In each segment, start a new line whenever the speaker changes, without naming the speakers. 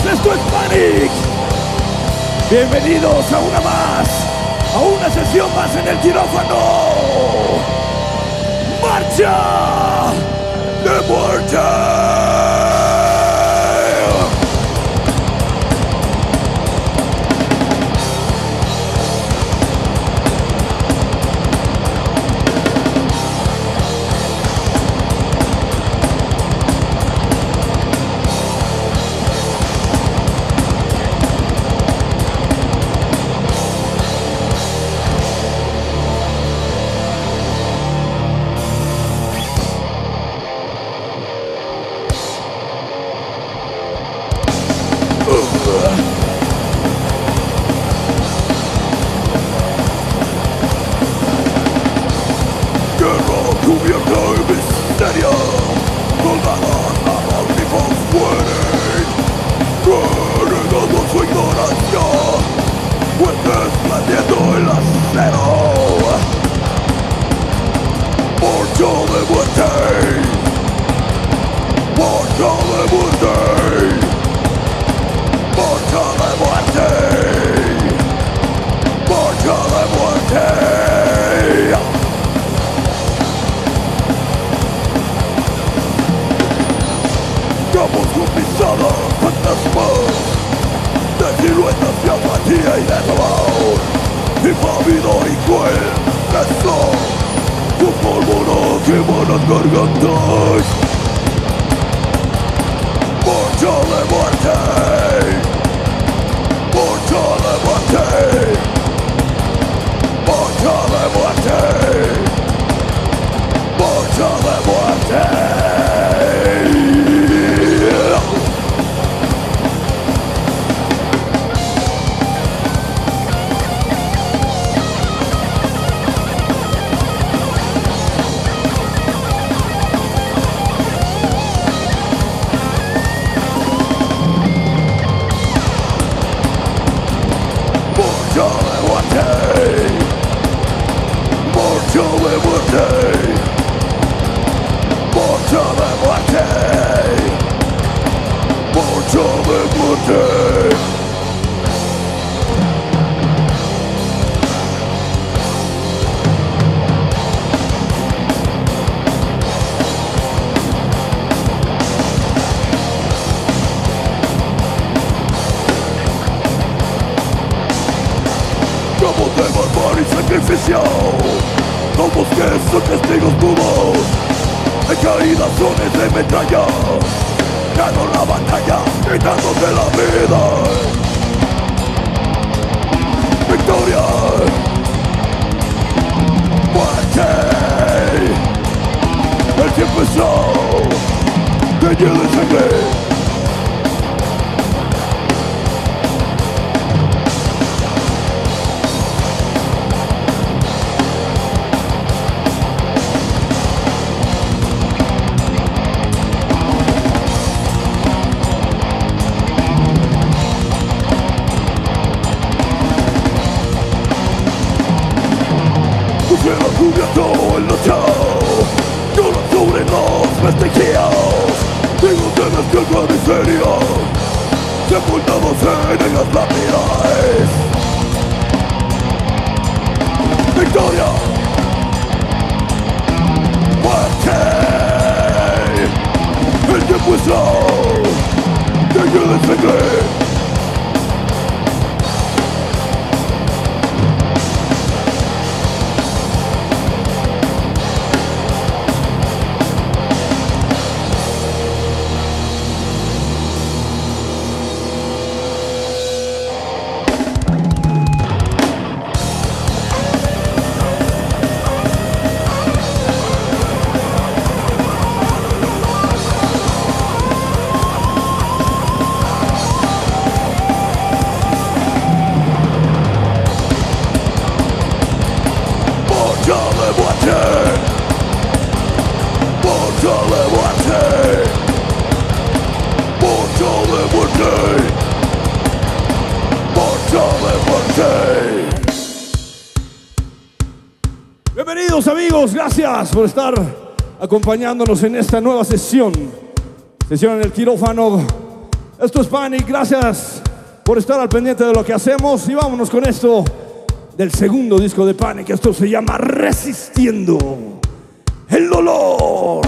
esto es Panic. Bienvenidos a una más, a una sesión más en el quirófano. ¡Marcha de muerte! Cubierta de misterio, soldados anónimos mueren, heredando su ignorancia, jueces blandiendo el acero. Marcha de muerte, marcha de muerte, marcha de muerte, marcha de muerte. Campos con pisadas, fantasmas de siluetas de apatía y de dolor, impávido y cruel beso, tu pólvora quema las gargantas. Marcha de muerte, marcha de muerte, marcha de muerte, marcha de muerte. Campos de barbarie y sacrificio, campos que son testigos mudos, en caídas zonas de metralla, ganó la batalla, quitándose la vida. Victoria, muerte, el tiempo es de hielo y sangre. Cubierto el luchado, lloran sobre los vestigios, hijos de la tierra de miseria, sepultados en ellas lápidas. Victoria, muerte, el tiempo es de hielo y sangre.
Bienvenidos amigos, gracias por estar acompañándonos en esta nueva sesión en el quirófano. Esto es Panic, gracias por estar al pendiente de lo que hacemos. Y vámonos con esto del segundo disco de Panic. Esto se llama Resistiendo el Dolor.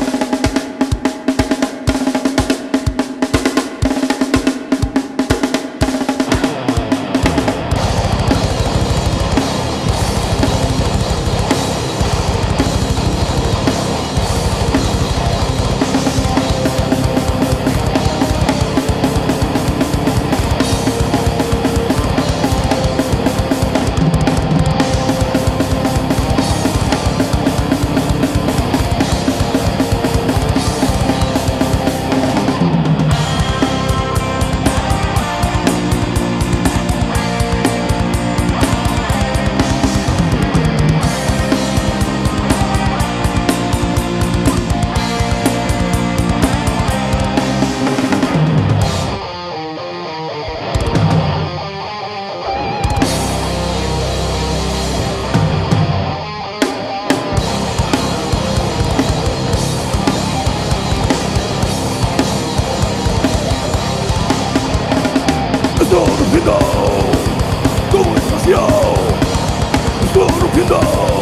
Estoy rompiendo como estación. Estoy rompiendo.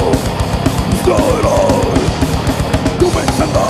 Estoy comenzando.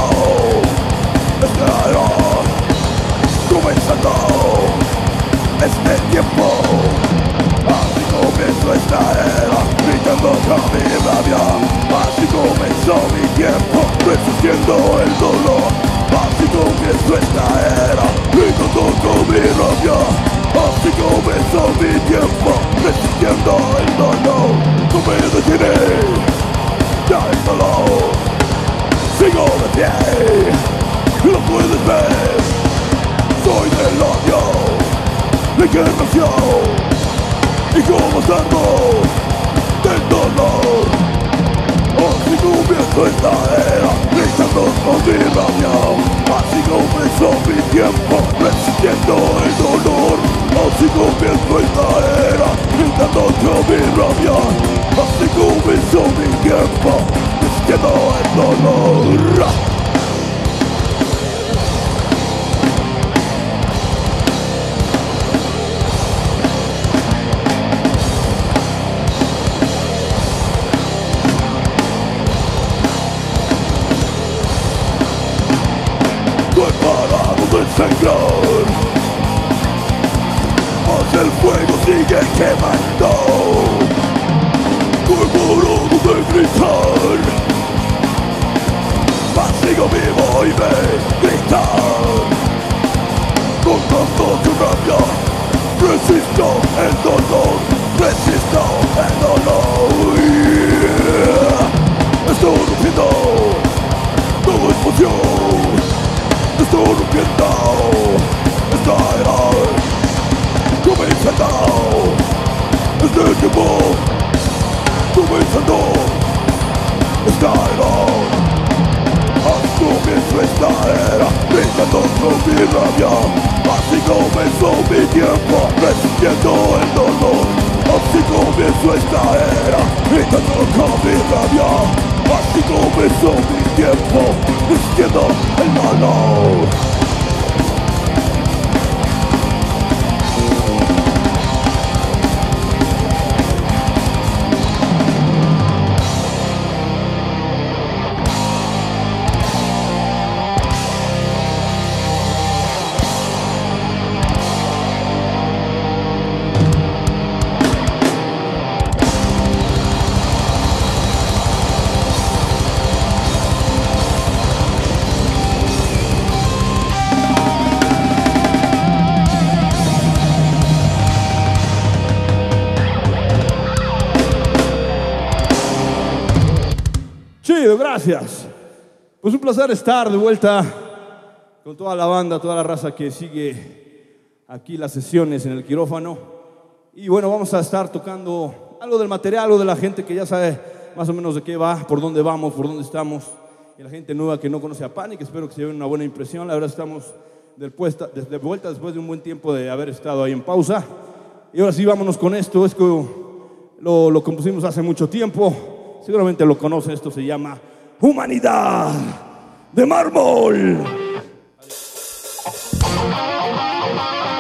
Estoy comenzando este tiempo. Así comenzó esta era, gritando con mi rabia. Así comenzó mi tiempo, resistiendo el dolor. Así comenzó esta era, gritando con mi rabia. Así comenzó mi tiempo, resistiendo el dolor. No me detiene, ya el dolor. Sigo de pie, lo puedes ver. Soy del odio, de encarnación. Y como salgo del dolor. Así comenzó esta era, gritando con mi rabia. Así comenzó mi tiempo, resistiendo el dolor. Así comenzó esta era, gritando con mi rabia. Así comenzó mi tiempo, resistiendo el dolor. Estoy parado de sangrar, mas el fuego sigue quemando. Estoy parado de gritar, mas sigo vivo y me gritar. Con tanto rabia, resisto el dolor, resisto el dolor. Estoy rompiendo todo es emoción. Estoy rompiendo esta era, comenzando este tiempo, comenzando esta era. Así comenzó esta era, gritando con mi rabia. Así comenzó mi tiempo, resistiendo el dolor. Así comenzó esta era, gritando con mi rabia. Así comenzó mi tiempo, resistiendo el dolor.
Chido, gracias. Pues un placer estar de vuelta con toda la banda, toda la raza que sigue aquí las sesiones en el quirófano. Y bueno, vamos a estar tocando algo del material, algo de la gente que ya sabe más o menos de qué va, por dónde vamos, por dónde estamos. Y la gente nueva que no conoce a Panic, espero que se lleven una buena impresión. La verdad estamos de vuelta después de un buen tiempo de haber estado ahí en pausa. Y ahora sí, vámonos con esto. Es que lo compusimos hace mucho tiempo. Seguramente lo conocen, esto se llama Humanidad de Mármol.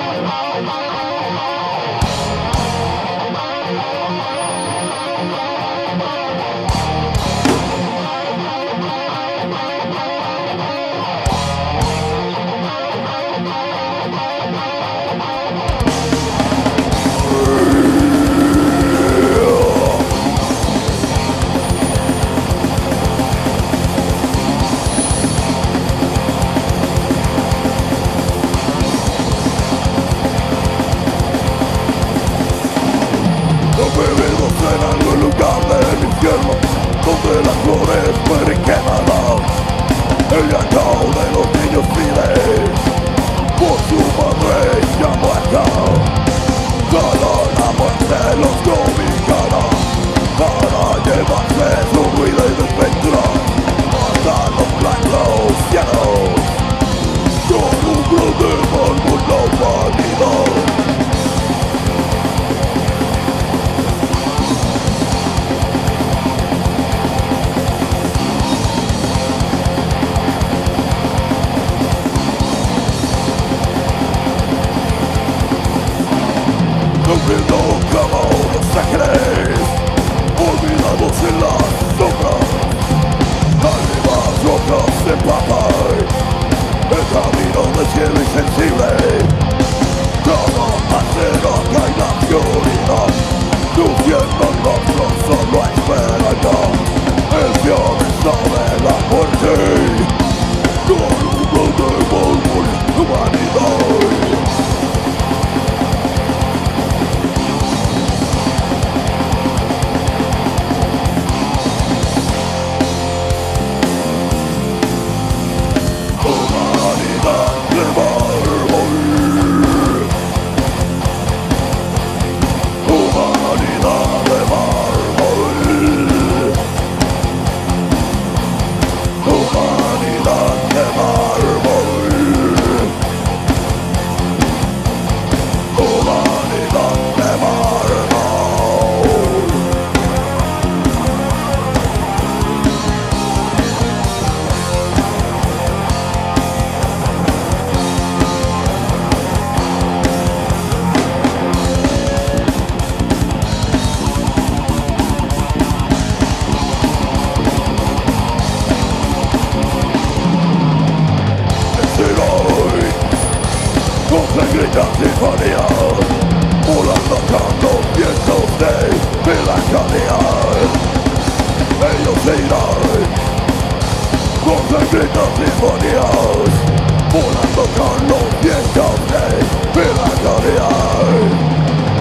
se gritan sinfonías, volando con los vientos de melancolía. Ellos se irán, se gritan sinfonías, volando con los vientos de melancolía.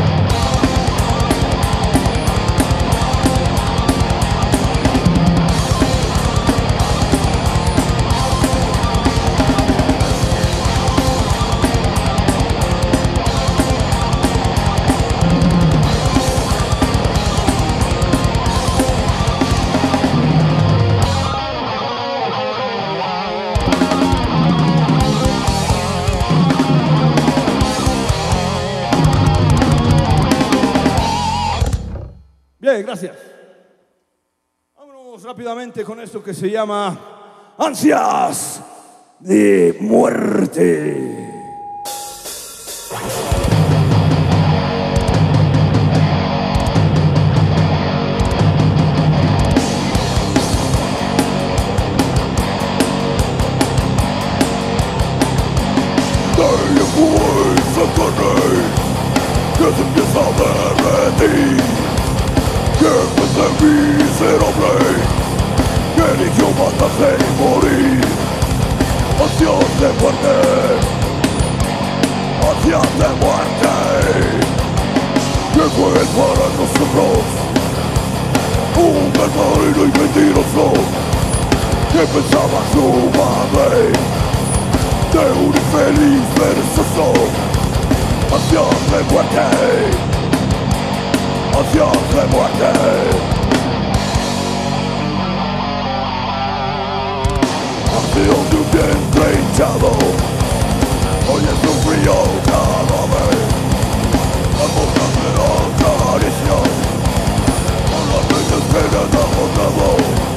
Bien, gracias. Vámonos rápidamente con esto que se llama Ansias de Muerte.
Que se empieza a derretir, que ese miserable que eligió matarse y morir. Ansias de muerte, ansias de muerte, que fue para nosotros un verdadero y mentiroso que pensaba su madre de un infeliz perezoso. Ansias de muerte, ansias de muerte. Ansias de un vientre hinchado, hoy es un frío cadáver. Las bocas de la caricia, con las veces que le hemos dado.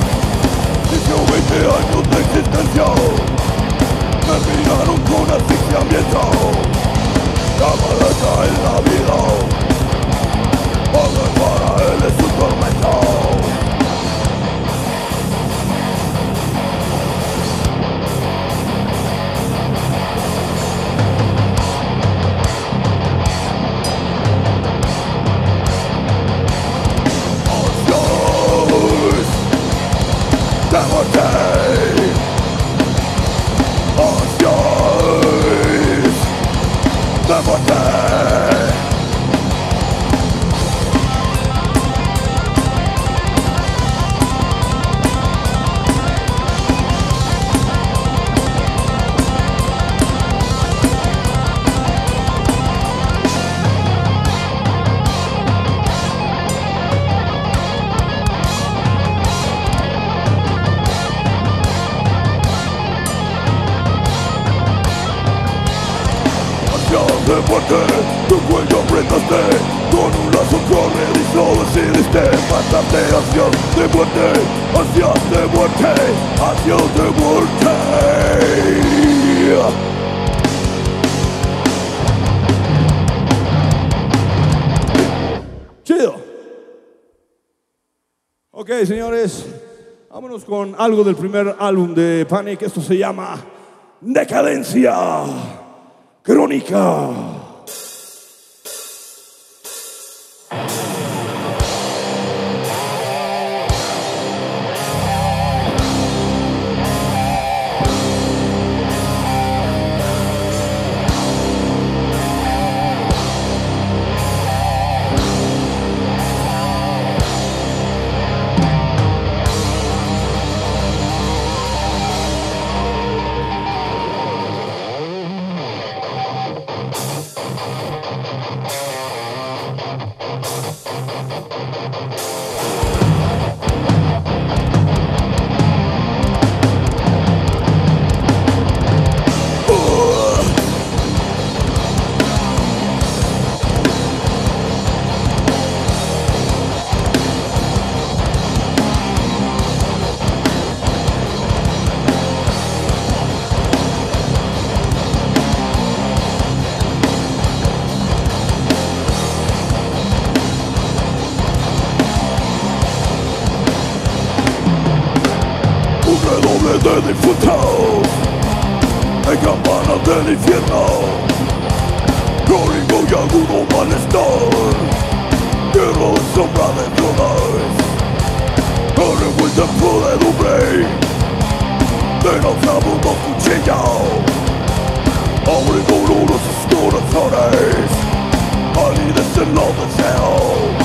20 años de existencia, terminaron con asfixiamiento. La maleta en la vida, porque para él es un tormento. Ansias de muerte, ansias de muerte. De muerte, tu cuello apretaste, con un lazo corredizo decidiste matarte. Ansias de muerte, ansias de muerte, ansias de muerte.
Chido. Ok, señores, vámonos con algo del primer álbum de Panic. Esto se llama Decadencia Crónica.
De difuntos, en campanas del infierno, y agudo malestar, tierra de sombra de dudas, revuelta en podredumbre de nauseabundo cuchillo, abrigo dolorosos corazones, palidecen los deseos.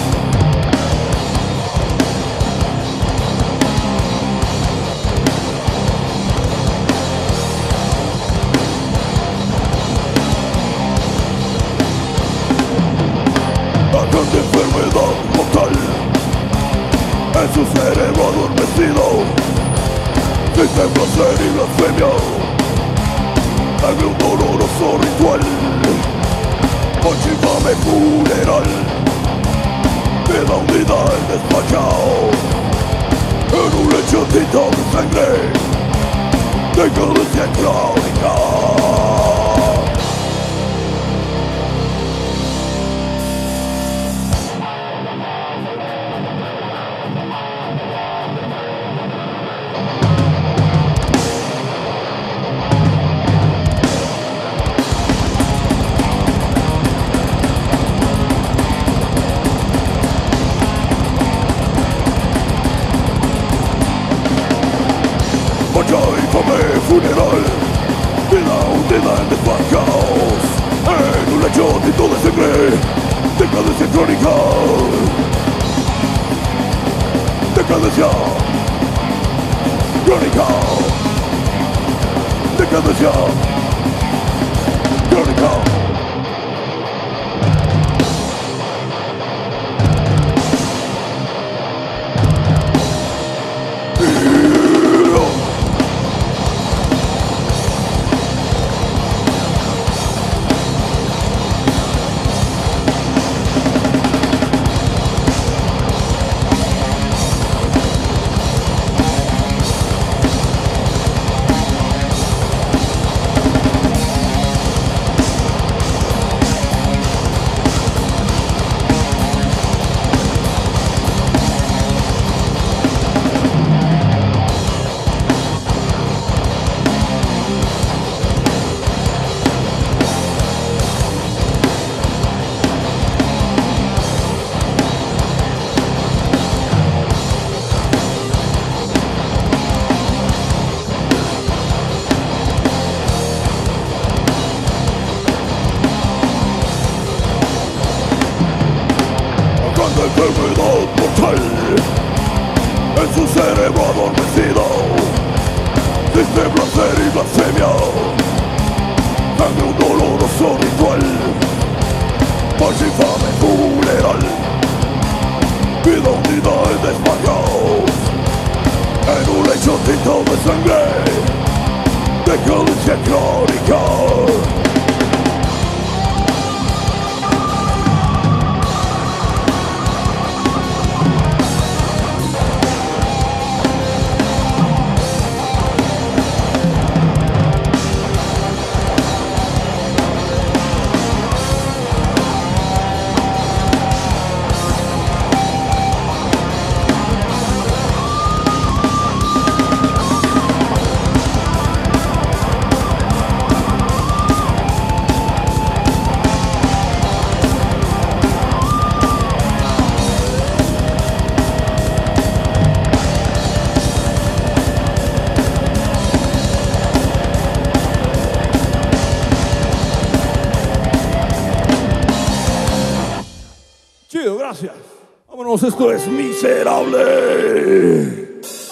De enfermedad mortal en su cerebro adormecido, sin placer y blasfemia, haga un doloroso ritual, noche infame funeral, de la unidad despachado, en un lecho tinto de sangre, decadencia crónica. Funeral, vida hundida en despachaos, en un lecho tinto de sangre, decadencia crónica, decadencia crónica, decadencia crónica. Enfermedad mortal en su cerebro adormecido, desde placer y blasfemia, sangre un doloroso ritual, noche infame funeral, vida hundida en desmayos, en un lecho tinto de sangre, decadencia crónica.
Chido, gracias. Vámonos, esto es Miserable.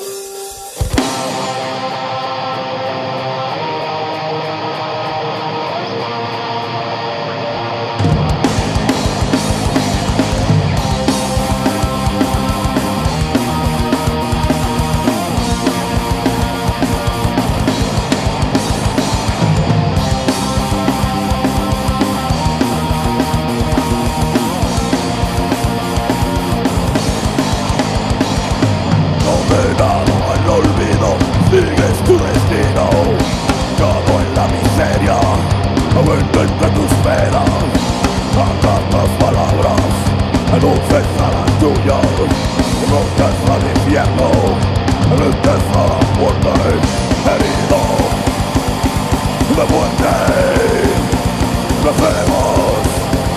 Sigues tu destino, todo en la miseria, aumenta entre tus penas, tantas palabras, anuncias a las tuyas, rojas al infierno, anuncias a la muerte, herido de muerte, blasfemos,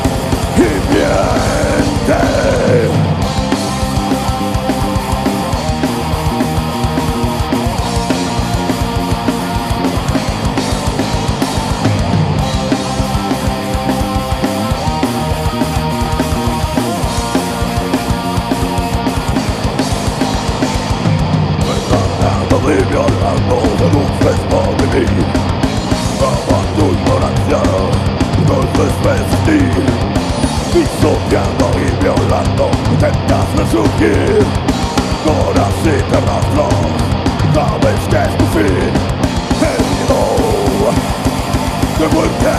violando de luces por vivir. Ama tu ignorancia, no es vestir. Pisoteando y violando, intentas resurgir. Horas y te arrastras, sabes que es tu fin. Herido de muerte,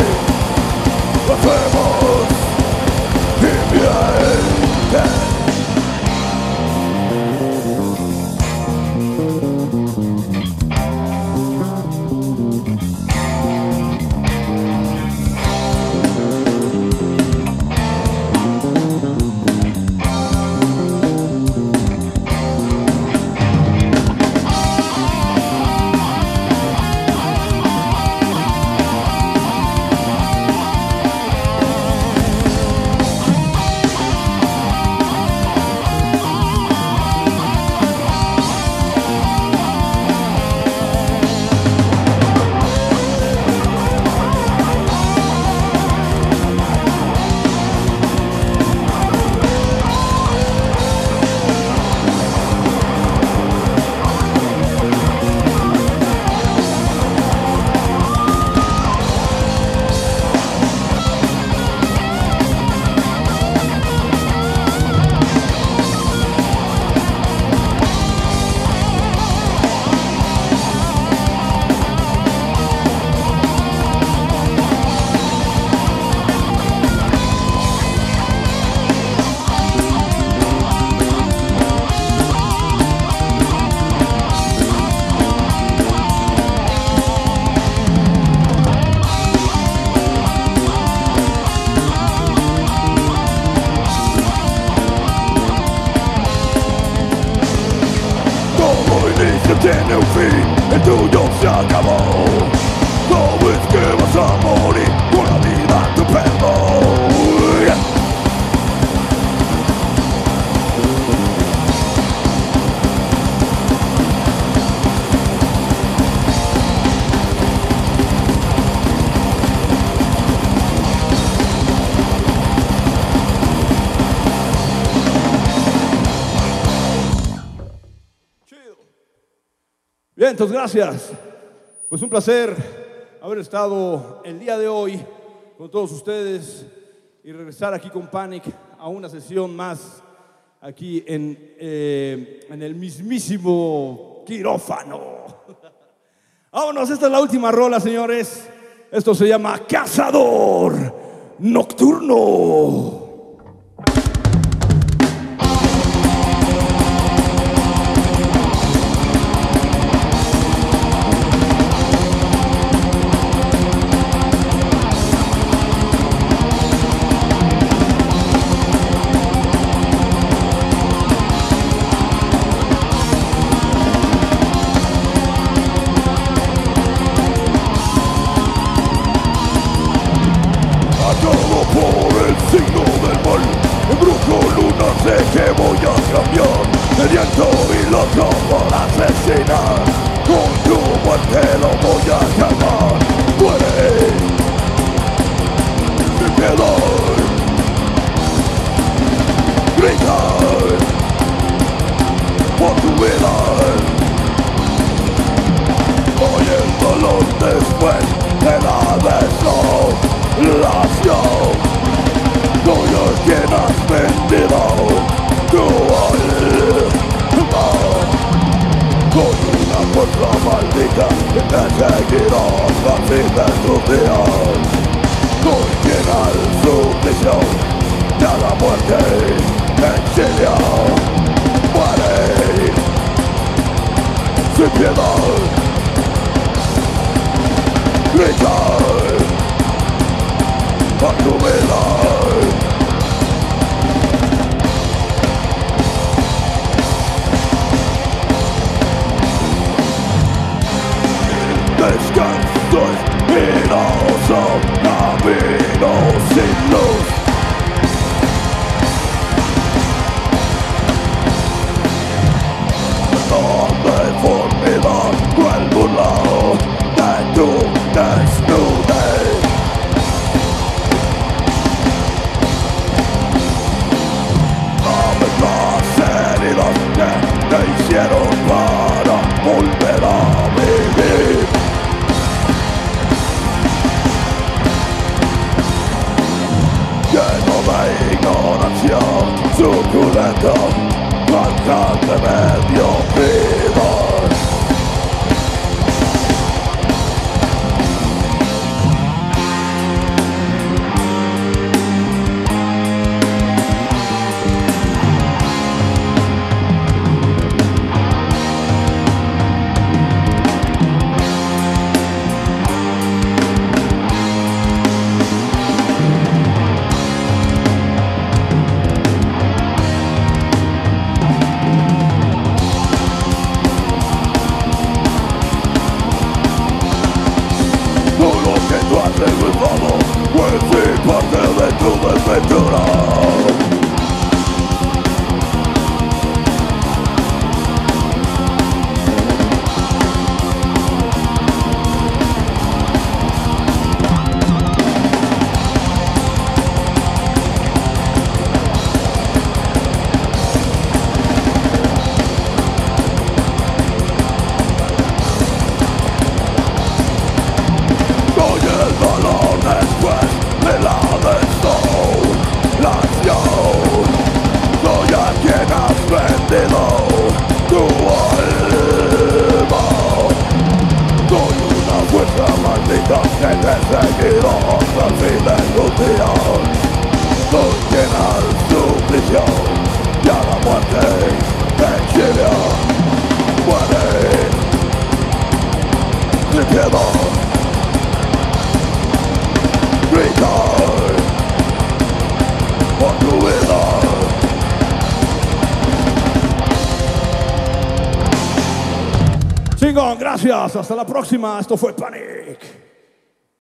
hacemos y bien. Tiene un fin, el tuyo se acabó. Sabes que vas a morir con la vida a tu perro.
Bien, entonces gracias. Pues un placer haber estado el día de hoy con todos ustedes y regresar aquí con Panic a una sesión más aquí en el mismísimo quirófano. Vámonos, esta es la última rola, señores. Esto se llama Cazador Nocturno.
Sé que voy a cambiar, sediento y loco por asesinar. Con tu muerte lo voy a acabar. Muere sin piedad, grita por tu vida. Hoy el dolor después de la desolación. Soy el quien has vendido tu alma. Soy una fuerza maldita que te seguirá hasta el fin de tus días. Soy quien al suplicio de la muerte te exilia. Muere sin piedad, grita por tu vida. Descanso espinoso, camino sin luz. No deformidad, cruel burlao de tu desnudez. Sabes las heridas que te hicieron para volver de mediocridad. Todo lo que tú has regresado puede ser parte de tu desventura. Soy el dolor después de la desolación. Soy a quien has vendido tu alma. Soy una fuerza maldita que te he seguido hasta el fin de tus días. Soy quien al suplicio y a la muerte te exilia. Muere sin piedad. Gritar por tu vida.
Chingón, gracias. Hasta la próxima. Esto fue Panic.